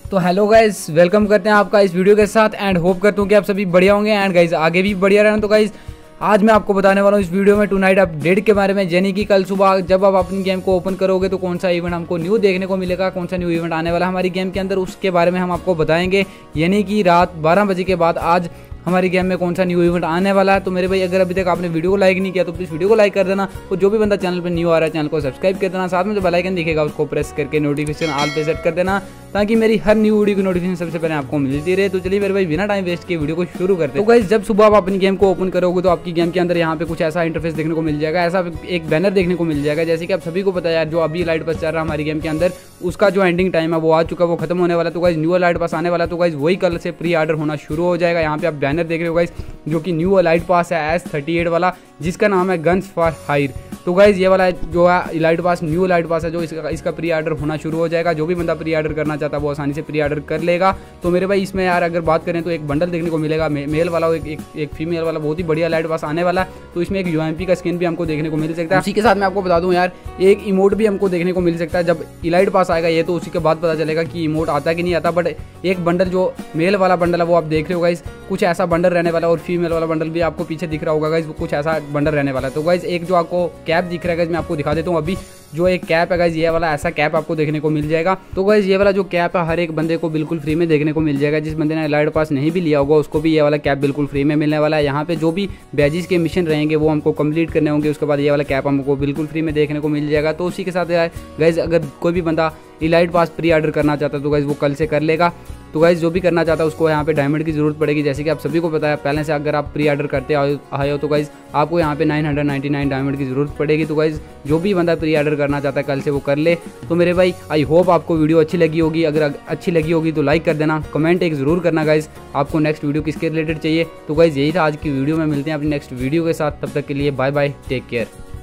तो hello guys, welcome करते हैं आपका इस वीडियो के साथ एंड होप करता हूँ कि आप सभी बढ़िया होंगे एंड गाइस आगे भी बढ़िया रहना। तो गाइस आज मैं आपको बताने वाला हूँ इस वीडियो में टुनाइट अपडेट के बारे में, यानी कि कल सुबह जब आप अपनी गेम को ओपन करोगे तो कौन सा इवेंट हमको न्यू देखने को मिलेगा, कौन सा न्यू इवेंट आने वाला है हमारी गेम के अंदर, उसके बारे में हम आपको बताएंगे। यानी कि रात 12 बजे के बाद आज हमारी गेम में कौन सा न्यू इवेंट आने वाला है। तो मेरे भाई अगर अभी तक आपने वीडियो को लाइक नहीं किया तो प्लीज़ वीडियो को लाइक कर देना, और जो भी बंदा चैनल पर न्यू आ रहा है चैनल को सब्सक्राइब कर देना, साथ में जो बेल आइकन दिखेगा उसको प्रेस करके नोटिफिकेशन ऑल पे सेट कर देना ताकि मेरी हर न्यू वीडियो की नोटिफिकेशन सबसे पहले आपको मिलती रहे। तो चलिए मेरे भाई बिना टाइम वेस्ट किए वीडियो को शुरू करते हैं। तो गाइस जब सुबह आप अपनी गेम को ओपन करोगे तो आपकी गेम के अंदर यहाँ पे कुछ ऐसा इंटरफेस देखने को मिल जाएगा, ऐसा एक बैनर देखने को मिल जाएगा। जैसे कि आप सभी को पता है यार, जो अभी लाइट पास चल रहा है हमारी गेम के अंदर उसका जो एंडिंग टाइम है वो आ चुका है, वो खत्म होने वाला। तो गाइस न्यू लाइट पास आने वाला, तो गाइस वही कल से प्री ऑर्डर होना शुरू हो जाएगा। यहाँ पे आप बैनर देख रहे हो गाइस, जो कि न्यू लाइट पास है S38 वाला, जिसका नाम है गन्स फॉर हायर। तो गाइज ये वाला जो है light pass, new light pass है, जो इसका प्री ऑर्डर होना शुरू हो जाएगा। जो भी बंदा प्री ऑर्डर करना चाहता है वो आसानी से प्री ऑर्डर कर लेगा। तो मेरे भाई इसमें यार अगर बात करें तो एक बंडल देखने को मिलेगा मेल वाला, एक फीमेल वाला, बहुत ही बढ़िया लाइट पास आने वाला है। तो इसमें एक UMP का स्किन भी हमको देखने को मिल सकता है। उसी के साथ मैं आपको बता दूं यार, एक इमोट भी हमको देखने को मिल सकता है। जब इलाइट पास आएगा ये तो उसी के बाद पता चलेगा कि इमोट आता है कि नहीं आता। बट एक बंडल जो मेल वाला बंडल है वो आप देख रहे हो गाइज, कुछ ऐसा बंडल रहने वाला, और फीमेल वाला बंडल भी आपको पीछे दिख रहा होगा गाइज, कुछ ऐसा बंडल रहने वाला है। तो गाइज एक जो आपको कैप दिख रहा है गाइज, मैं आपको दिखा देता हूँ अभी। जो एक कैप है गाइज, ये वाला ऐसा कैप आपको देखने को मिल जाएगा। तो गाइज ये वाला जो कैप है हर एक बंदे को बिल्कुल फ्री में देखने को मिल जाएगा। जिस बंदे ने लाइट पास नहीं भी लिया होगा उसको भी ये वाला कैप बिल्कुल फ्री में मिलने वाला है। यहाँ पे जो भी बैजेस के मिशन रहेंगे वो हमको कंप्लीट करने होंगे, उसके बाद ये वाला कैप हमको बिल्कुल फ्री में देखने को मिल जाएगा। तो उसी के साथ गाइज अगर कोई भी बंदा इलाइट पास प्री ऑर्डर करना चाहता है तो गाइज वो कल से कर लेगा। तो गाइज जो भी करना चाहता है उसको यहाँ पे डायमंड की जरूरत पड़ेगी। जैसे कि आप सभी को पता है, पहले से अगर आप प्री ऑर्डर करते आए हो तो गाइज आपको यहाँ पे 999 डायमंड की जरूरत पड़ेगी। तो गाइज जो भी बंदा प्री ऑर्डर करना चाहता है कल से वो कर ले। तो मेरे भाई आई होप आपको वीडियो अच्छी लगी होगी। अगर अच्छी लगी होगी तो लाइक कर देना, कमेंट एक जरूर करना गाइज आपको नेक्स्ट वीडियो किसके रिलेटेड चाहिए। तो गाइज यही था आज की वीडियो में, मिलते हैं अपनी नेक्स्ट वीडियो के साथ। तब तक के लिए बाय बाय, टेक केयर।